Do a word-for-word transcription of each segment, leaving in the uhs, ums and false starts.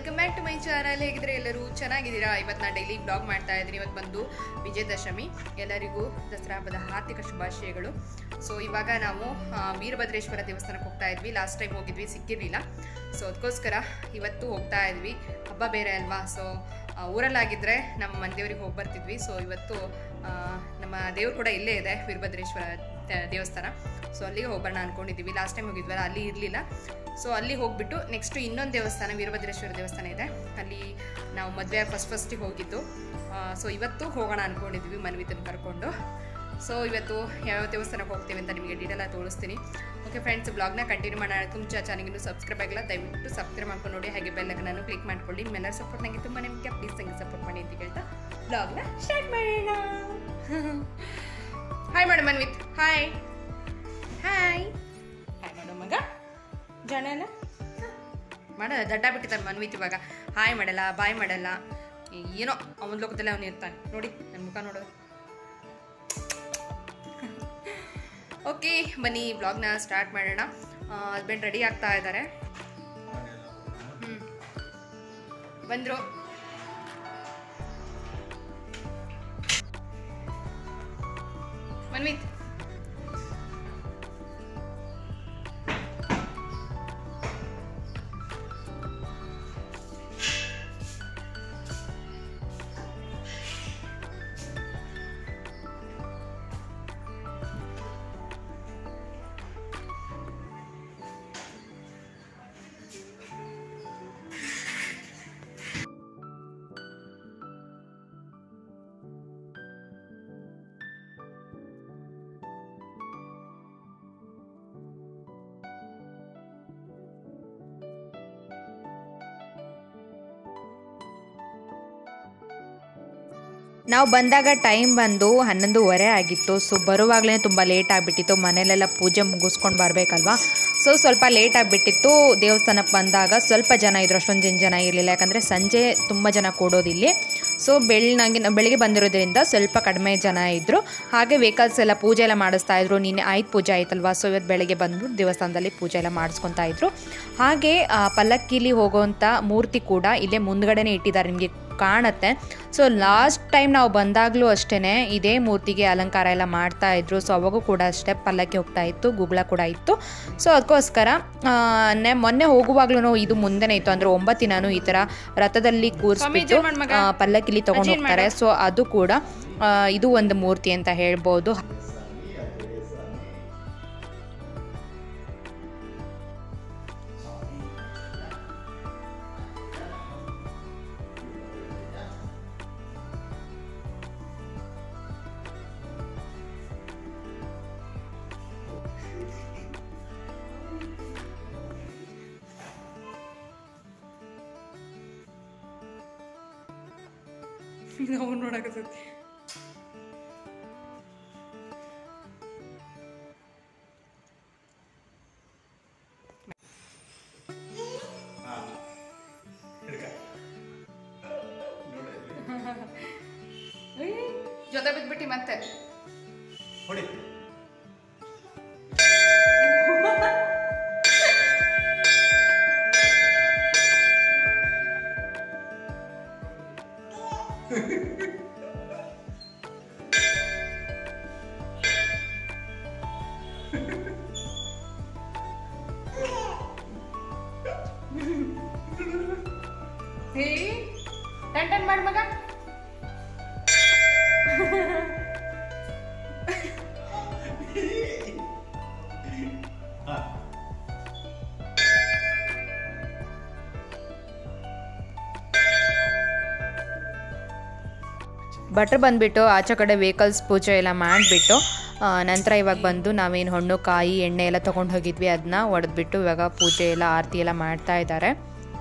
Welcome back to my channel. ಹೇಗಿದ್ರೆ ಎಲ್ಲರೂ ಚೆನ್ನಾಗಿದ್ದೀರಾ? ಇವತ್ತು ನಾನು ಡೈಲಿ ಬ್ಲಾಗ್ ಮಾಡ್ತಾ ಇದ್ದೀನಿ. ಇವತ್ತು ಬಂದು ವಿಜಯದಶಮಿ. ಎಲ್ಲರಿಗೂ ದಸರಾ ಹಬ್ಬದ ಹಾರ್ದಿಕ ಶುಭಾಶಯಗಳು. ಸೊ ಇವಾಗ ನಾವು ವೀರಭದ್ರೇಶ್ವರ ದೇವಸ್ಥಾನಕ್ಕೆ ಹೋಗ್ತಾ ಇದ್ವಿ. ಲಾಸ್ಟ್ ಟೈಮ್ ಹೋಗಿದ್ವಿ, ಸಿಕ್ಕಿರಲಿಲ್ಲ. ಸೊ ಅದಕ್ಕೋಸ್ಕರ ಇವತ್ತು ಹೋಗ್ತಾ ಇದ್ವಿ. ಹಬ್ಬ ಬೇರೆ ಅಲ್ವಾ. ಸೊ ಊರಲ್ಲಾಗಿದ್ದರೆ ನಮ್ಮ ಮನೆ ದೇವ್ರಿಗೆ ಹೋಗಿ ಬರ್ತಿದ್ವಿ. ಸೊ ಇವತ್ತು ನಮ್ಮ ದೇವ್ರು ಕೂಡ ಇಲ್ಲೇ ಇದೆ, ವೀರಭದ್ರೇಶ್ವರ ದೇವಸ್ಥಾನ. ಸೊ ಅಲ್ಲಿಗೆ ಹೋಗೋಣ ಅಂದ್ಕೊಂಡಿದ್ದೀವಿ. ಲಾಸ್ಟ್ ಟೈಮ್ ಹೋಗಿದ್ವಲ್ಲ, ಅಲ್ಲಿ ಇರಲಿಲ್ಲ. ಸೊ ಅಲ್ಲಿ ಹೋಗ್ಬಿಟ್ಟು ನೆಕ್ಸ್ಟು ಇನ್ನೊಂದು ದೇವಸ್ಥಾನ, ವೀರಭದ್ರೇಶ್ವರ ದೇವಸ್ಥಾನ ಇದೆ. ಅಲ್ಲಿ ನಾವು ಮದುವೆ ಫಸ್ಟ್ ಫಸ್ಟಿಗೆ ಹೋಗಿದ್ದು. ಸೊ ಇವತ್ತು ಹೋಗೋಣ ಅಂದ್ಕೊಂಡಿದ್ವಿ ಮನ್ವಿತನ ಕರ್ಕೊಂಡು. ಸೊ ಇವತ್ತು ಯಾವ್ಯಾವ ದೇವಸ್ಥಾನಕ್ಕೆ ಹೋಗ್ತೀವಿ ಅಂತ ನಿಮಗೆ ಡೀಟೇಲಾಗಿ ತೋರಿಸ್ತೀನಿ. ಓಕೆ ಫ್ರೆಂಡ್ಸ್, ಬ್ಲಾಗ್ನ ಕಂಟಿನ್ಯೂ ಮಾಡೋಣ. ತುಂಬ ಚಾನಲ್ಗಿನ್ನೂ ಸಬ್ಸ್ಕ್ರೈಬ್ ಆಗಿಲ್ಲ, ದಯವಿಟ್ಟು ಸಬ್ಸ್ಕ್ರೈಬ್ ಮಾಡ್ಕೊಂಡು ನೋಡಿ. ಹಾಗೆ ಬೆಲ್ಲಕ್ಕೆ ನಾನು ಕ್ಲಿಕ್ ಮಾಡ್ಕೊಳ್ಳಿ. ನಿಮ್ಮೆಲ್ಲರ ಸಪೋರ್ಟ್ ನನಗೆ ತುಂಬ ನಿಮಗೆ, ಪ್ಲೀಸ್ ನನಗೆ ಸಪೋರ್ಟ್ ಮಾಡಿ ಅಂತ ಹೇಳ್ತಾ ಬ್ಲಾಗ್ನ ಸ್ಟಾರ್ಟ್ ಮಾಡೋಣ. ಹಾಯ್ ಮಾಡು ಮನ್ವಿತ್. ಹಾಯ್ ಹಾಯ್ ಹಾಯ್ ಮಾಡು ಮಗ. ಜನ ಎಲ್ಲ ಮಾಡ ದಡ್ಡ ಬಿಟ್ಟಿದ್ದಾನೆ ಮನ್ವಿತ್. ಇವಾಗ ಹಾಯ್ ಮಾಡಲ್ಲ, ಬಾಯ್ ಮಾಡಲ್ಲ, ಏನೋ ಅವನ ಲೋಕದಲ್ಲೇ ಅವನು ಇರ್ತಾನೆ. ನೋಡಿ ನನ್ನ ಮುಖ ನೋಡೋದು. ಓಕೆ ಬನ್ನಿ, ಬ್ಲಾಗ್ನ ಸ್ಟಾರ್ಟ್ ಮಾಡೋಣ. ಹಸ್ಬೆಂಡ್ ರೆಡಿ ಆಗ್ತಾ ಇದ್ದಾರೆ. ಹ್ಞೂ ಬಂದರು. ಮನ್ವಿತ್ ನಾವು ಬಂದಾಗ ಟೈಮ್ ಬಂದು ಹನ್ನೊಂದುವರೆ ಆಗಿತ್ತು. ಸೊ ಬರುವಾಗಲೇ ತುಂಬ ಲೇಟ್ ಆಗಿಬಿಟ್ಟಿತ್ತು. ಮನೇಲೆಲ್ಲ ಪೂಜೆ ಮುಗಿಸ್ಕೊಂಡು ಬರಬೇಕಲ್ವಾ. ಸೊ ಸ್ವಲ್ಪ ಲೇಟ್ ಆಗಿಬಿಟ್ಟಿತ್ತು. ದೇವಸ್ಥಾನಕ್ಕೆ ಬಂದಾಗ ಸ್ವಲ್ಪ ಜನ ಇದ್ದರು, ಅಷ್ಟೊಂದು ಜನ ಇರಲಿಲ್ಲ. ಯಾಕಂದರೆ ಸಂಜೆ ತುಂಬ ಜನ ಕೂಡೋದಿಲ್ಲಿ. ಸೊ ಬೆಳ್ಳನಾಗಿ ಬೆಳಿಗ್ಗೆ ಬಂದಿರೋದ್ರಿಂದ ಸ್ವಲ್ಪ ಕಡಿಮೆ ಜನ ಇದ್ದರು. ಹಾಗೆ ವೆಹಿಕಲ್ಸ್ ಎಲ್ಲ ಪೂಜೆ ಎಲ್ಲ ಮಾಡಿಸ್ತಾ ಇದ್ರು. ನಿನ್ನೆ ಆಯ್ತು ಪೂಜೆ ಆಯ್ತಲ್ವಾ. ಸೊ ಇವತ್ತು ಬೆಳಗ್ಗೆ ಬಂದ್ಬಿಟ್ಟು ದೇವಸ್ಥಾನದಲ್ಲಿ ಪೂಜೆ ಎಲ್ಲ ಮಾಡಿಸ್ಕೊತಾ ಇದ್ರು. ಹಾಗೆ ಪಲ್ಲಕ್ಕಿಲಿ ಹೋಗೋವಂಥ ಮೂರ್ತಿ ಕೂಡ ಇಲ್ಲೇ ಮುಂದ್ಗಡೆನೇ ಇಟ್ಟಿದ್ದಾರೆ, ನಿಮಗೆ ಕಾಣುತ್ತೆ. ಸೊ ಲಾಸ್ಟ್ ಟೈಮ್ ನಾವು ಬಂದಾಗಲೂ ಅಷ್ಟೇ ಇದೇ ಮೂರ್ತಿಗೆ ಅಲಂಕಾರ ಎಲ್ಲ ಮಾಡ್ತಾ ಇದ್ರು. ಸೊ ಅವಾಗೂ ಕೂಡ ಅಷ್ಟೇ ಪಲ್ಲಕ್ಕಿ ಹೋಗ್ತಾ ಇತ್ತು, ಗುಗ್ಳ ಕೂಡ ಇತ್ತು. ಸೊ ಅದಕ್ಕೋಸ್ಕರ ನೆ ಮೊನ್ನೆ ಹೋಗುವಾಗ್ಲೂ ಇದು ಮುಂದೆನೇ ಇತ್ತು. ಅಂದರೆ ಒಂಬತ್ತು ದಿನಾನು ಈ ಥರ ರಥದಲ್ಲಿ ಕೂರಿಸ್ಬಿಟ್ಟು ಪಲ್ಲಕ್ಕಿಲಿ ತೊಗೊಂಡು ಹೋಗ್ತಾರೆ. ಸೊ ಅದು ಕೂಡ ಇದು ಒಂದು ಮೂರ್ತಿ ಅಂತ ಹೇಳ್ಬೋದು. ನಾವು ನೋಡಕತ್ತೈತಿ. ಜೊತೆ ಬಿದ್ಬಿಟ್ಟು ಮತ್ತೆ ಟನ್ ಟನ್ ಮಾಡಿ ಮಗ. ಭಟ್ರು ಬಂದುಬಿಟ್ಟು ಆಚೆ ಕಡೆ ವೆಹಿಕಲ್ಸ್ ಪೂಜೆ ಎಲ್ಲ ಮಾಡಿಬಿಟ್ಟು ನಂತರ ಇವಾಗ ಬಂದು ನಾವೇನು ಹಣ್ಣು ಕಾಯಿ ಎಣ್ಣೆ ಎಲ್ಲ ತೊಗೊಂಡು ಹೋಗಿದ್ವಿ, ಅದನ್ನ ಒಡೆದ್ಬಿಟ್ಟು ಇವಾಗ ಪೂಜೆ ಎಲ್ಲ ಆರತಿ ಎಲ್ಲ ಮಾಡ್ತಾ ಇದ್ದಾರೆ.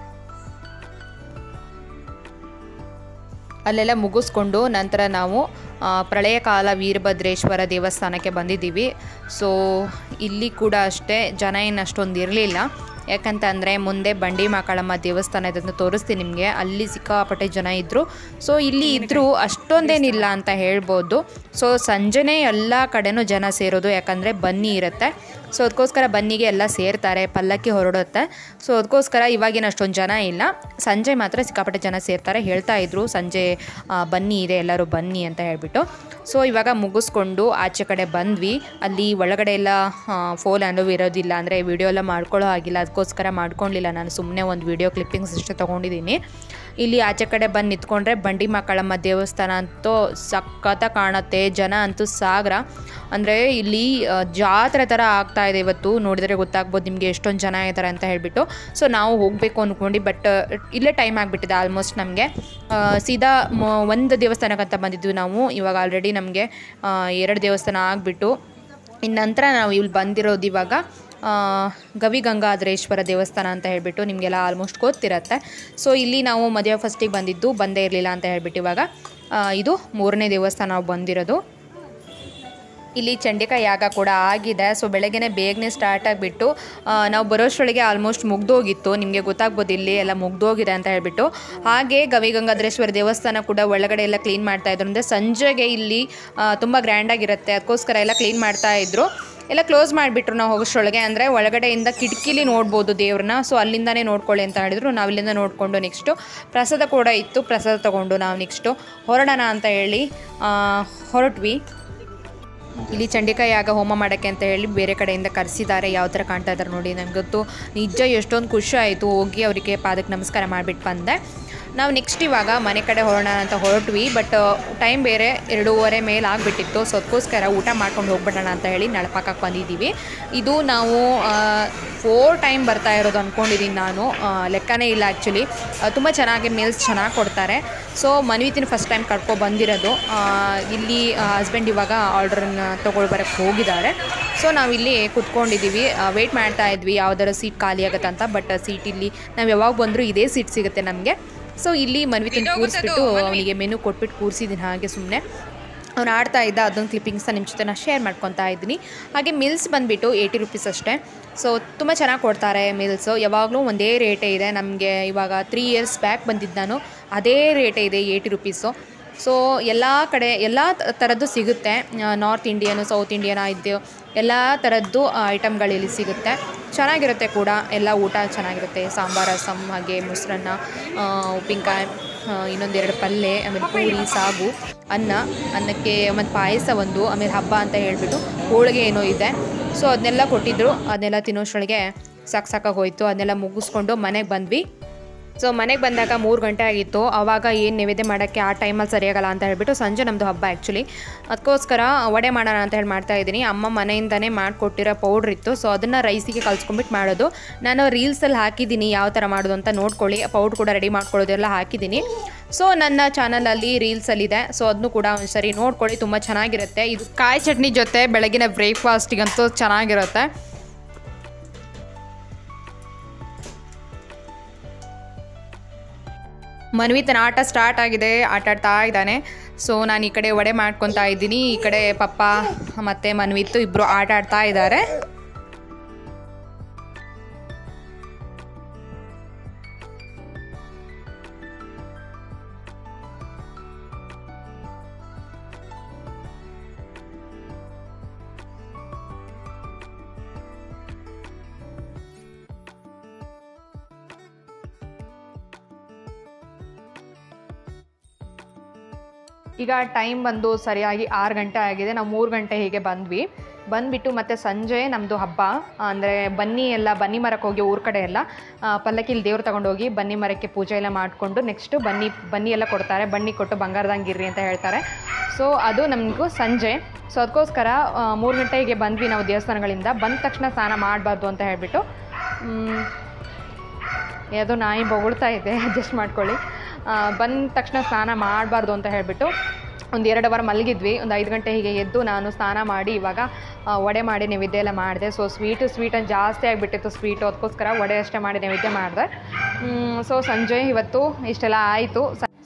ಅಲ್ಲೆಲ್ಲ ಮುಗಿಸ್ಕೊಂಡು ನಂತರ ನಾವು ಪ್ರಳಯ ಕಾಲ ವೀರಭದ್ರೇಶ್ವರ ದೇವಸ್ಥಾನಕ್ಕೆ ಬಂದಿದ್ದೀವಿ. ಸೊ ಇಲ್ಲಿ ಕೂಡ ಅಷ್ಟೇ ಜನ ಏನು ಅಷ್ಟೊಂದು ಇರಲಿಲ್ಲ. ಯಾಕಂತಂದರೆ ಮುಂದೆ ಬಂಡಿ ಮಕ್ಕಳಮ್ಮ ದೇವಸ್ಥಾನ ಇದನ್ನು ತೋರಿಸ್ತೀನಿ ನಿಮಗೆ. ಅಲ್ಲಿ ಸಿಕ್ಕಾಪಟ್ಟೆ ಜನ ಇದ್ದರು. ಸೊ ಇಲ್ಲಿ ಇದ್ದರೂ ಅಷ್ಟೊಂದೇನಿಲ್ಲ ಅಂತ ಹೇಳ್ಬೋದು. ಸೊ ಸಂಜೆನೇ ಎಲ್ಲ ಕಡೆನೂ ಜನ ಸೇರೋದು, ಯಾಕಂದರೆ ಬನ್ನಿ ಇರುತ್ತೆ. ಸೊ ಅದಕ್ಕೋಸ್ಕರ ಬನ್ನಿಗೆ ಎಲ್ಲ ಸೇರ್ತಾರೆ, ಪಲ್ಲಕ್ಕಿ ಹೊರಡುತ್ತೆ. ಸೊ ಅದಕ್ಕೋಸ್ಕರ ಇವಾಗಿನ ಅಷ್ಟೊಂದು ಜನ ಇಲ್ಲ, ಸಂಜೆ ಮಾತ್ರ ಸಿಕ್ಕಾಪಟ್ಟೆ ಜನ ಸೇರ್ತಾರೆ. ಹೇಳ್ತಾ ಇದ್ರು ಸಂಜೆ ಬನ್ನಿ ಇದೆ, ಎಲ್ಲರೂ ಬನ್ನಿ ಅಂತ ಹೇಳ್ಬಿಟ್ಟು. ಸೊ ಇವಾಗ ಮುಗಿಸ್ಕೊಂಡು ಆಚೆ ಕಡೆ ಬಂದ್ವಿ. ಅಲ್ಲಿ ಒಳಗಡೆ ಎಲ್ಲ ಫೋನ್ ಅನುವು ಇರೋದಿಲ್ಲ, ಅಂದರೆ ವಿಡಿಯೋ ಎಲ್ಲ ಮಾಡ್ಕೊಳ್ಳೋ ಆಗಿಲ್ಲ, ಅದಕ್ಕೋಸ್ಕರ ಮಾಡ್ಕೊಳ್ಳಿಲ್ಲ. ನಾನು ಸುಮ್ಮನೆ ಒಂದು ವಿಡಿಯೋ ಕ್ಲಿಪ್ಪಿಂಗ್ಸ್ ಅಷ್ಟೇ ತೊಗೊಂಡಿದ್ದೀನಿ. ಇಲ್ಲಿ ಆಚೆ ಕಡೆ ಬಂದು ನಿಂತ್ಕೊಂಡ್ರೆ ಬಂಡಿ ಮಕ್ಕಳಮ್ಮ ದೇವಸ್ಥಾನ ಅಂತೂ ಸಖತ್ತ ಕಾಣುತ್ತೆ. ಜನ ಅಂತೂ ಸಾಗರ, ಅಂದರೆ ಇಲ್ಲಿ ಜಾತ್ರೆ ಥರ ಆಗ್ತಾ ಇದೆ. ಇವತ್ತು ನೋಡಿದರೆ ಗೊತ್ತಾಗ್ಬೋದು ನಿಮಗೆ ಎಷ್ಟೊಂದು ಜನ ಇದ್ದಾರೆ ಅಂತ ಹೇಳಿಬಿಟ್ಟು. ಸೊ ನಾವು ಹೋಗಬೇಕು ಅಂದ್ಕೊಂಡು, ಬಟ್ ಇಲ್ಲೇ ಟೈಮ್ ಆಗಿಬಿಟ್ಟಿದೆ ಆಲ್ಮೋಸ್ಟ್ ನಮಗೆ. ಸೀದಾ ಒಂದು ದೇವಸ್ಥಾನಕ್ಕಂತ ಬಂದಿದ್ವಿ ನಾವು. ಇವಾಗ ಆಲ್ರೆಡಿ ನಮಗೆ ಎರಡು ದೇವಸ್ಥಾನ ಆಗಿಬಿಟ್ಟು, ಇನ್ನು ನಂತರ ನಾವು ಇಲ್ಲಿ ಬಂದಿರೋದು ಇವಾಗ ಗವಿಗಂಗಾಧರೇಶ್ವರ ದೇವಸ್ಥಾನ ಅಂತ ಹೇಳಿಬಿಟ್ಟು. ನಿಮಗೆಲ್ಲ ಆಲ್ಮೋಸ್ಟ್ ಗೊತ್ತಿರತ್ತೆ. ಸೊ ಇಲ್ಲಿ ನಾವು ಮದುವೆ ಫಸ್ಟಿಗೆ ಬಂದಿದ್ದು, ಬಂದೇ ಇರಲಿಲ್ಲ ಅಂತ ಹೇಳ್ಬಿಟ್ಟು ಇವಾಗ ಇದು ಮೂರನೇ ದೇವಸ್ಥಾನ ನಾವು ಬಂದಿರೋದು. ಇಲ್ಲಿ ಚಂಡಿಕಾ ಯಾಗ ಕೂಡ ಆಗಿದೆ. ಸೊ ಬೆಳಗ್ಗೆನೇ ಬೇಗನೆ ಸ್ಟಾರ್ಟ್ ಆಗಿಬಿಟ್ಟು ನಾವು ಬರೋಷ್ಟರೊಳಗೆ ಆಲ್ಮೋಸ್ಟ್ ಮುಗ್ದೋಗಿತ್ತು. ನಿಮಗೆ ಗೊತ್ತಾಗ್ಬೋದು ಇಲ್ಲಿ ಎಲ್ಲ ಮುಗ್ದೋಗಿದೆ ಅಂತ ಹೇಳ್ಬಿಟ್ಟು. ಹಾಗೆ ಗವಿಗಂಗಾಧರೇಶ್ವರ ದೇವಸ್ಥಾನ ಕೂಡ ಒಳಗಡೆ ಎಲ್ಲ ಕ್ಲೀನ್ ಮಾಡ್ತಾಯಿದ್ರು. ಅಂದರೆ ಸಂಜೆಗೆ ಇಲ್ಲಿ ತುಂಬ ಗ್ರ್ಯಾಂಡಾಗಿರುತ್ತೆ, ಅದಕ್ಕೋಸ್ಕರ ಎಲ್ಲ ಕ್ಲೀನ್ ಮಾಡ್ತಾಯಿದ್ರು. ಎಲ್ಲ ಕ್ಲೋಸ್ ಮಾಡಿಬಿಟ್ರು ನಾವು ಹೋಗೋಷ್ಟರೊಳಗೆ. ಅಂದರೆ ಒಳಗಡೆಯಿಂದ ಕಿಟಕಿಲಿ ನೋಡ್ಬೋದು ದೇವ್ರನ್ನ. ಸೊ ಅಲ್ಲಿಂದನೇ ನೋಡ್ಕೊಳ್ಳಿ ಅಂತ ಹೇಳಿದ್ರು. ನಾವು ಇಲ್ಲಿಂದ ನೋಡಿಕೊಂಡು ನೆಕ್ಸ್ಟು ಪ್ರಸಾದ ಕೂಡ ಇತ್ತು, ಪ್ರಸಾದ ತೊಗೊಂಡು ನಾವು ನೆಕ್ಸ್ಟು ಹೊರಡೋಣ ಅಂತ ಹೇಳಿ ಹೊರಟ್ವಿ. ಇಲ್ಲಿ ಚಂಡಿಕಾ ಯಾಗ ಹೋಮ ಮಾಡೋಕ್ಕೆ ಅಂತ ಹೇಳಿ ಬೇರೆ ಕಡೆಯಿಂದ ಕರೆಸಿದ್ದಾರೆ. ಯಾವ ಥರ ಕಾಣ್ತಾ ಇದ್ದಾರೆ ನೋಡಿ. ನನಗಂತೂ ನಿಜ ಎಷ್ಟೊಂದು ಖುಷಿ ಆಯಿತು. ಹೋಗಿ ಅವರಿಗೆ ಪಾದಕ್ಕೆ ನಮಸ್ಕಾರ ಮಾಡಿಬಿಟ್ಟು ಬಂದೆ. ನಾವು ನೆಕ್ಸ್ಟ್ ಇವಾಗ ಮನೆ ಕಡೆ ಹೊರಡೋಣ ಅಂತ ಹೊರಟ್ವಿ. ಬಟ್ ಟೈಮ್ ಬೇರೆ ಎರಡೂವರೆ ಮೇಲೆ ಆಗಿಬಿಟ್ಟಿತ್ತು. ಸೊ ಅದಕ್ಕೋಸ್ಕರ ಊಟ ಮಾಡ್ಕೊಂಡು ಹೋಗ್ಬಿಡೋಣ ಅಂತ ಹೇಳಿ ನಳಪಾಕಕ್ಕೆ ಬಂದಿದ್ದೀವಿ. ಇದು ನಾವು ಫೋರ್ ಟೈಮ್ ಬರ್ತಾ ಇರೋದು ಅಂದ್ಕೊಂಡಿದ್ದೀನಿ ನಾನು, ಲೆಕ್ಕನೇ ಇಲ್ಲ ಆ್ಯಕ್ಚುಲಿ. ತುಂಬ ಚೆನ್ನಾಗಿ ಮೀಲ್ಸ್ ಚೆನ್ನಾಗಿ ಕೊಡ್ತಾರೆ. ಸೊ ಮನ್ವಿತಿನ ಫಸ್ಟ್ ಟೈಮ್ ಕರ್ಕೊಂಡು ಬಂದಿರೋದು. ಇಲ್ಲಿ ಹಸ್ಬೆಂಡ್ ಇವಾಗ ಆರ್ಡ್ರನ್ನ ತೊಗೊಳ್ಬರಕ್ಕೆ ಹೋಗಿದ್ದಾರೆ. ಸೊ ನಾವಿಲ್ಲಿ ಕುತ್ಕೊಂಡಿದ್ದೀವಿ, ವೆಯ್ಟ್ ಮಾಡ್ತಾ ಇದ್ವಿ ಯಾವುದಾದ್ರು ಸೀಟ್ ಖಾಲಿ ಆಗುತ್ತೆ ಅಂತ. ಬಟ್ ಸೀಟ್ ಇಲ್ಲಿ ನಾವು ಯಾವಾಗ ಬಂದರೂ ಇದೇ ಸೀಟ್ ಸಿಗುತ್ತೆ ನಮಗೆ. ಸೊ ಇಲ್ಲಿ ಮನ್ವಿತಿನ ಕೂರಿಸ್ಬಿಟ್ಟು ಅವನಿಗೆ ಮೆನು ಕೊಟ್ಬಿಟ್ಟು ಕೂರಿಸಿದ್ದೀನಿ ಹಾಗೆ ಸುಮ್ಮನೆ. ಅವ್ನು ಆಡ್ತಾ ಇದ್ದ, ಅದೊಂದು ಕ್ಲಿಪ್ಪಿಂಗ್ಸ್ನ ನಿಮ್ಮ ಜೊತೆ ನಾನು ಶೇರ್ ಮಾಡ್ಕೊತಾ ಇದ್ದೀನಿ. ಹಾಗೆ ಮಿಲ್ಸ್ ಬಂದುಬಿಟ್ಟು ಏಯ್ಟಿ ರುಪೀಸ್ ಅಷ್ಟೇ. ಸೊ ತುಂಬ ಚೆನ್ನಾಗಿ ಕೊಡ್ತಾರೆ ಮಿಲ್ಸು. ಯಾವಾಗಲೂ ಒಂದೇ ರೇಟೇ ಇದೆ. ನಮಗೆ ಇವಾಗ ತ್ರೀ ಇಯರ್ಸ್ ಬ್ಯಾಕ್ ಬಂದಿದ್ದು ನಾನು, ಅದೇ ರೇಟೇ ಇದೆ ಏಯ್ಟಿ ರುಪೀಸು. ಸೊ ಎಲ್ಲ ಕಡೆ ಎಲ್ಲ ಥರದ್ದು ಸಿಗುತ್ತೆ. ನಾರ್ತ್ ಇಂಡಿಯನು, ಸೌತ್ ಇಂಡಿಯನ್ ಆಯಿತು, ಎಲ್ಲ ಥರದ್ದು ಐಟಮ್ಗಳಲ್ಲಿ ಸಿಗುತ್ತೆ. ಚೆನ್ನಾಗಿರುತ್ತೆ ಕೂಡ, ಎಲ್ಲ ಊಟ ಚೆನ್ನಾಗಿರುತ್ತೆ. ಸಾಂಬಾರು, ರಸಮ್, ಹಾಗೆ ಮೊಸರನ್ನ, ಉಪ್ಪಿನಕಾಯಿ, ಇನ್ನೊಂದೆರಡು ಪಲ್ಯ, ಆಮೇಲೆ ಪೂರಿ, ಸಾಗು, ಅನ್ನ, ಅನ್ನಕ್ಕೆ ಮತ್ತು ಪಾಯಸ ಒಂದು, ಆಮೇಲೆ ಹಬ್ಬ ಅಂತ ಹೇಳಿಬಿಟ್ಟು ಹೋಳಿಗೆ ಏನೋ ಇದೆ. ಸೊ ಅದನ್ನೆಲ್ಲ ಕೊಟ್ಟಿದ್ದರು. ಅದನ್ನೆಲ್ಲ ತಿನ್ನೋಷ್ಟೊಳಗೆ ಸಾಕು ಸಾಕಾಗಿ ಹೋಯಿತು. ಅದನ್ನೆಲ್ಲ ಮುಗಿಸ್ಕೊಂಡು ಮನೆಗೆ ಬಂದ್ವಿ. ಸೊ ಮನೆಗೆ ಬಂದಾಗ ಮೂರು ಗಂಟೆ ಆಗಿತ್ತು. ಆವಾಗ ಏನು ನೈವೇದ್ಯ ಮಾಡೋಕ್ಕೆ ಆ ಟೈಮಲ್ಲಿ ಸರಿಯಾಗಲ್ಲ ಅಂತ ಹೇಳ್ಬಿಟ್ಟು ಸಂಜೆ ನಮ್ಮದು ಹಬ್ಬ ಆ್ಯಕ್ಚುಲಿ, ಅದಕ್ಕೋಸ್ಕರ ವಡೆ ಮಾಡೋಣ ಅಂತ ಹೇಳಿ ಮಾಡ್ತಾಯಿದ್ದೀನಿ. ಅಮ್ಮ ಮನೆಯಿಂದನೇ ಮಾಡಿಕೊಟ್ಟಿರೋ ಪೌಡ್ರ್ ಇತ್ತು. ಸೊ ಅದನ್ನು ರೈಸಿಗೆ ಕಲ್ಸ್ಕೊಂಡ್ಬಿಟ್ಟು ಮಾಡೋದು. ನಾನು ರೀಲ್ಸಲ್ಲಿ ಹಾಕಿದ್ದೀನಿ ಯಾವ ಥರ ಮಾಡೋದು ಅಂತ ನೋಡ್ಕೊಳ್ಳಿ. ಪೌಡ್ರ್ ಕೂಡ ರೆಡಿ ಮಾಡ್ಕೊಳ್ಳೋದೆಲ್ಲ ಹಾಕಿದ್ದೀನಿ. ಸೊ ನನ್ನ ಚಾನಲಲ್ಲಿ ರೀಲ್ಸಲ್ಲಿದೆ. ಸೊ ಅದನ್ನು ಕೂಡ ಒಂದು ಸರಿ ನೋಡ್ಕೊಳ್ಳಿ, ತುಂಬ ಚೆನ್ನಾಗಿರುತ್ತೆ. ಇದು ಕಾಯಿ ಚಟ್ನಿ ಜೊತೆ ಬೆಳಗಿನ ಬ್ರೇಕ್ಫಾಸ್ಟಿಗಂತೂ ಚೆನ್ನಾಗಿರುತ್ತೆ. ಮನ್ವಿತನ ಆಟ ಸ್ಟಾರ್ಟ್ ಆಗಿದೆ, ಆಟ ಆಡ್ತಾ ಇದ್ದಾನೆ. ಸೊ ನಾನು ಈ ಕಡೆ ವಡೆ ಮಾಡ್ಕೊತಾ ಇದ್ದೀನಿ, ಈ ಕಡೆ ಪಪ್ಪ ಮತ್ತು ಮನ್ವಿತ್ತು ಇಬ್ಬರು ಆಟ ಆಡ್ತಾ ಇದ್ದಾರೆ. ಈಗ ಟೈಮ್ ಬಂದು ಸರಿಯಾಗಿ ಆರು ಗಂಟೆ ಆಗಿದೆ. ನಾವು ಮೂರು ಗಂಟೆ ಹೀಗೆ ಬಂದ್ವಿ. ಬಂದುಬಿಟ್ಟು ಮತ್ತು ಸಂಜೆ ನಮ್ಮದು ಹಬ್ಬ, ಅಂದರೆ ಬನ್ನಿ ಎಲ್ಲ ಬನ್ನಿ ಮರಕ್ಕೆ ಹೋಗಿ ಊರ ಕಡೆ ಎಲ್ಲ ಪಲ್ಲಕ್ಕಿಲಿ ದೇವ್ರು ತೊಗೊಂಡೋಗಿ ಬನ್ನಿ ಮರಕ್ಕೆ ಪೂಜೆ ಎಲ್ಲ ಮಾಡಿಕೊಂಡು ನೆಕ್ಸ್ಟು ಬನ್ನಿ ಬನ್ನಿ ಎಲ್ಲ ಕೊಡ್ತಾರೆ. ಬನ್ನಿ ಕೊಟ್ಟು ಬಂಗಾರದಂಗಿರ್ರಿ ಅಂತ ಹೇಳ್ತಾರೆ. ಸೊ ಅದು ನಮಗೂ ಸಂಜೆ. ಸೊ ಅದಕ್ಕೋಸ್ಕರ ಮೂರು ಗಂಟೆಗೆ ಬಂದ್ವಿ ನಾವು ದೇವಸ್ಥಾನಗಳಿಂದ. ಬಂದ ತಕ್ಷಣ ಸ್ನಾನ ಮಾಡಬಾರ್ದು ಅಂತ ಹೇಳಿಬಿಟ್ಟು, ಯಾವುದೋ ನಾಯಿ ಬೊಗಳ್ತಾ ಇದೆ, ಅಡ್ಜಸ್ಟ್ ಮಾಡ್ಕೊಳ್ಳಿ. ಬಂದ ತಕ್ಷಣ ಸ್ನಾನ ಮಾಡಬಾರ್ದು ಅಂತ ಹೇಳಿಬಿಟ್ಟು ಒಂದು ಎರಡು ಅವರ್ ಮಲಗಿದ್ವಿ. ಒಂದು ಐದು ಗಂಟೆ ಹೀಗೆ ಎದ್ದು ನಾನು ಸ್ನಾನ ಮಾಡಿ ಇವಾಗ ವಡೆ ಮಾಡಿ ನೈವೇದ್ಯ ಎಲ್ಲ ಮಾಡಿದೆ. ಸೊ ಸ್ವೀಟು ಸ್ವೀಟನ್ನು ಜಾಸ್ತಿ ಆಗಿಬಿಟ್ಟಿತ್ತು ಸ್ವೀಟು, ಅದಕ್ಕೋಸ್ಕರ ವಡೆ ಅಷ್ಟೇ ಮಾಡಿ ನೈವೇದ್ಯ ಮಾಡಿದೆ. ಸೊ ಸಂಜೆ ಇವತ್ತು ಇಷ್ಟೆಲ್ಲ ಆಯಿತು.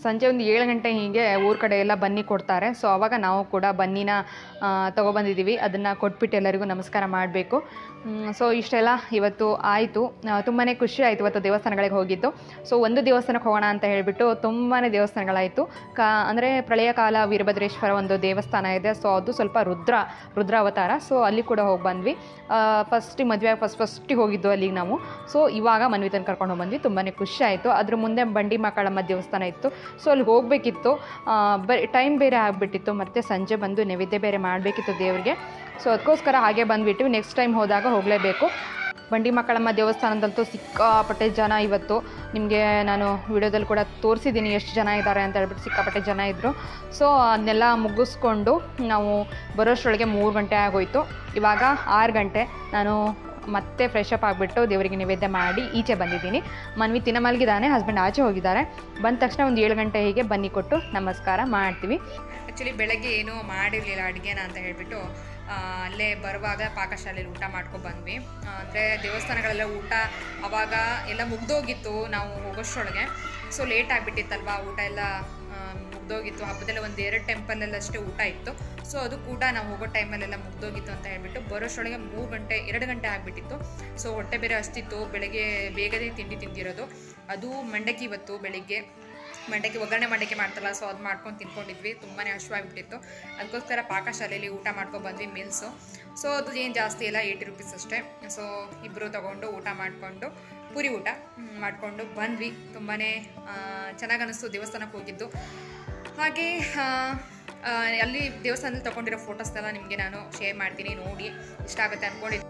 ಸಂಜೆ ಒಂದು ಏಳು ಗಂಟೆ ಹೀಗೆ ಊರ ಕಡೆ ಎಲ್ಲ ಬನ್ನಿ ಕೊಡ್ತಾರೆ. ಸೊ ಆವಾಗ ನಾವು ಕೂಡ ಬನ್ನಿನ ತೊಗೊಬಂದಿದ್ದೀವಿ. ಅದನ್ನು ಕೊಟ್ಬಿಟ್ಟು ಎಲ್ಲರಿಗೂ ನಮಸ್ಕಾರ ಮಾಡಬೇಕು. ಸೊ ಇಷ್ಟೆಲ್ಲ ಇವತ್ತು ಆಯಿತು. ತುಂಬಾ ಖುಷಿ ಆಯಿತು ಇವತ್ತು ದೇವಸ್ಥಾನಗಳಿಗೆ ಹೋಗಿದ್ದು. ಸೊ ಒಂದು ದೇವಸ್ಥಾನಕ್ಕೆ ಹೋಗೋಣ ಅಂತ ಹೇಳಿಬಿಟ್ಟು ತುಂಬಾ ದೇವಸ್ಥಾನಗಳಾಯಿತು. ಕಾ ಅಂದರೆ ಪ್ರಳಯ ಕಾಲ ವೀರಭದ್ರೇಶ್ವರ ಒಂದು ದೇವಸ್ಥಾನ ಇದೆ. ಸೊ ಅದು ಸ್ವಲ್ಪ ರುದ್ರ ರುದ್ರ ಅವತಾರ. ಸೊ ಅಲ್ಲಿ ಕೂಡ ಹೋಗಿ ಬಂದ್ವಿ. ಫಸ್ಟಿಗೆ ಮದುವೆ ಫಸ್ಟ್ ಫಸ್ಟಿಗೆ ಹೋಗಿದ್ದು ಅಲ್ಲಿಗೆ ನಾವು. ಸೊ ಇವಾಗ ಮನ್ವಿತನ ಕರ್ಕೊಂಡು ಹೋಗಿ ಬಂದ್ವಿ. ತುಂಬಾ ಖುಷಿ ಆಯಿತು. ಅದ್ರ ಮುಂದೆ ಬಂಡಿ ಮಕ್ಕಳಮ್ಮ ದೇವಸ್ಥಾನ ಇತ್ತು. ಸೊ ಅಲ್ಲಿ ಹೋಗಬೇಕಿತ್ತು. ಬರೀ ಟೈಮ್ ಬೇರೆ ಆಗಿಬಿಟ್ಟಿತ್ತು. ಮತ್ತು ಸಂಜೆ ಬಂದು ನೈವೇದ್ಯ ಬೇರೆ ಮಾಡಬೇಕಿತ್ತು ದೇವರಿಗೆ. ಸೊ ಅದಕ್ಕೋಸ್ಕರ ಹಾಗೆ ಬಂದುಬಿಟ್ಟು ನೆಕ್ಸ್ಟ್ ಟೈಮ್ ಹೋದಾಗ ಹೋಗಲೇಬೇಕು. ಬಂಡಿ ಮಕ್ಕಳಮ್ಮ ದೇವಸ್ಥಾನದಲ್ಲಂತೂ ಸಿಕ್ಕಾಪಟ್ಟೆ ಜನ. ಇವತ್ತು ನಿಮಗೆ ನಾನು ವಿಡಿಯೋದಲ್ಲಿ ಕೂಡ ತೋರಿಸಿದ್ದೀನಿ ಎಷ್ಟು ಜನ ಇದ್ದಾರೆ ಅಂತ ಹೇಳ್ಬಿಟ್ಟು. ಸಿಕ್ಕಾಪಟ್ಟೆ ಜನ ಇದ್ದರು. ಸೊ ಅದನ್ನೆಲ್ಲ ಮುಗಿಸ್ಕೊಂಡು ನಾವು ಬರೋಷ್ಟರೊಳಗೆ ಮೂರು ಗಂಟೆ ಆಗೋಯಿತು. ಇವಾಗ ಆರು ಗಂಟೆ. ನಾನು ಮತ್ತೆ ಫ್ರೆಶ್ ಅಪ್ ಆಗಿಬಿಟ್ಟು ದೇವರಿಗೆ ನೈವೇದ್ಯ ಮಾಡಿ ಈಚೆ ಬಂದಿದ್ದೀನಿ. ಮನ್ವಿ ತಿನ್ನ ಮಲಗಿದ್ದಾನೆ, ಹಸ್ಬೆಂಡ್ ಆಚೆ ಹೋಗಿದ್ದಾರೆ. ಬಂದ ತಕ್ಷಣ ಒಂದು ಏಳು ಗಂಟೆ ಹೀಗೆ ಬನ್ನಿ ಕೊಟ್ಟು ನಮಸ್ಕಾರ ಮಾಡ್ತೀವಿ. ಆ್ಯಕ್ಚುಲಿ ಬೆಳಗ್ಗೆ ಏನೂ ಮಾಡಿರಲಿಲ್ಲ ಅಡುಗೆನ ಅಂತ ಹೇಳಿಬಿಟ್ಟು ಅಲ್ಲೇ ಬರುವಾಗ ಪಾಕಶಾಲೆಯಲ್ಲಿ ಊಟ ಮಾಡ್ಕೊಂಡು ಬಂದ್ವಿ. ಅಂದರೆ ದೇವಸ್ಥಾನಗಳೆಲ್ಲ ಊಟ ಆವಾಗ ಎಲ್ಲ ಮುಗ್ದೋಗಿತ್ತು ನಾವು ಹೋಗೋಷ್ಟರೊಳಗೆ. ಸೊ ಲೇಟ್ ಆಗಿಬಿಟ್ಟಿತ್ತಲ್ವ, ಊಟ ಎಲ್ಲ ಮುಗ್ದೋಗಿತ್ತು. ಹಬ್ಬದಲ್ಲ ಒಂದು ಎರಡು ಟೆಂಪಲಲ್ಲಿ ಅಷ್ಟೇ ಊಟ ಇತ್ತು. ಸೊ ಅದು ಕೂಡ ನಾವು ಹೋಗೋ ಟೈಮಲ್ಲೆಲ್ಲ ಮುಗ್ದೋಗಿತ್ತು ಅಂತ ಹೇಳ್ಬಿಟ್ಟು ಬರೋಷ್ಟರೊಳಗೆ ಮೂರು ಗಂಟೆ ಎರಡು ಗಂಟೆ ಆಗಿಬಿಟ್ಟಿತ್ತು. ಸೊ ಹೊಟ್ಟೆ ಬೇರೆ ಹಸ್ತಿತ್ತು. ಬೆಳಗ್ಗೆ ಬೇಗನೆ ತಿಂಡಿ ತಿಂದಿರೋದು. ಅದು ಮಂಡಕ್ಕಿ ಇವತ್ತು ಬೆಳಿಗ್ಗೆ ಮಂಡಕ್ಕಿ ಒಗ್ಗರಣೆ ಮಂಡಕ್ಕಿ ಮಾಡ್ತಾರಲ್ಲ, ಸೊ ಅದು ಮಾಡ್ಕೊಂಡು ತಿನ್ಕೊಂಡಿದ್ವಿ. ತುಂಬಾ ಹಶ್ವಾಗಿಬಿಟ್ಟಿತ್ತು. ಅದಕ್ಕೋಸ್ಕರ ಪಾಕಶಾಲೆಯಲ್ಲಿ ಊಟ ಮಾಡ್ಕೊಂಡು ಬಂದ್ವಿ ಮೀಲ್ಸು. ಸೊ ಅದು ಏನು ಜಾಸ್ತಿ ಇಲ್ಲ, ಏಯ್ಟಿ ರುಪೀಸ್ ಅಷ್ಟೇ. ಸೊ ಇಬ್ಬರು ತೊಗೊಂಡು ಊಟ ಮಾಡಿಕೊಂಡು ಪೂರಿ ಊಟ ಮಾಡಿಕೊಂಡು ಬಂದ್ವಿ. ತುಂಬಾ ಚೆನ್ನಾಗಿ ಅನ್ನಿಸ್ತು ದೇವಸ್ಥಾನಕ್ಕೆ ಹೋಗಿದ್ದು. ಹಾಗೆ ಅಲ್ಲಿ ದೇವಸ್ಥಾನದಲ್ಲಿ ತೊಗೊಂಡಿರೋ ಫೋಟೋಸ್ನೆಲ್ಲ ನಿಮಗೆ ನಾನು ಶೇರ್ ಮಾಡ್ತೀನಿ, ನೋಡಿ ಇಷ್ಟ ಆಗುತ್ತೆ ಅಂದ್ಕೊಂಡಿದ್ದೀನಿ.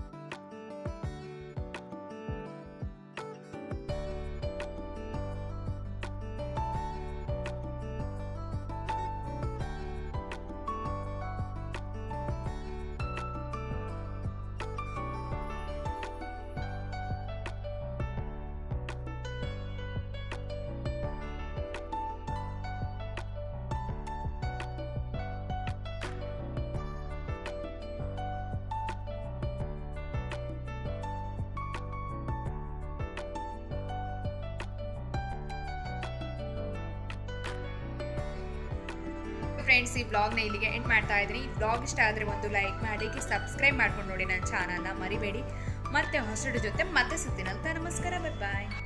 ಫ್ರೆಂಡ್ಸ್, ಈ ವ್ಲಾಗ್ನ ಇಲ್ಲಿಗೆ ಎಂಡ್ ಮಾಡ್ತಾ ಇದ್ದೀನಿ. ಈ ವ್ಲಾಗ್ ಇಷ್ಟ ಆದರೆ ಒಂದು ಲೈಕ್ ಮಾಡಿ, ಸಬ್ಸ್ಕ್ರೈಬ್ ಮಾಡ್ಕೊಂಡು ನೋಡಿ ನನ್ನ ಚಾನಲ್ನ ಮರಿಬೇಡಿ. ಮತ್ತೆ ಹೊಸಡ ಜೊತೆ ಮತ್ತೆ ಸುತ್ತಿನಂತ ನಮಸ್ಕಾರ, ಬಾಯ್ ಬಾಯ್.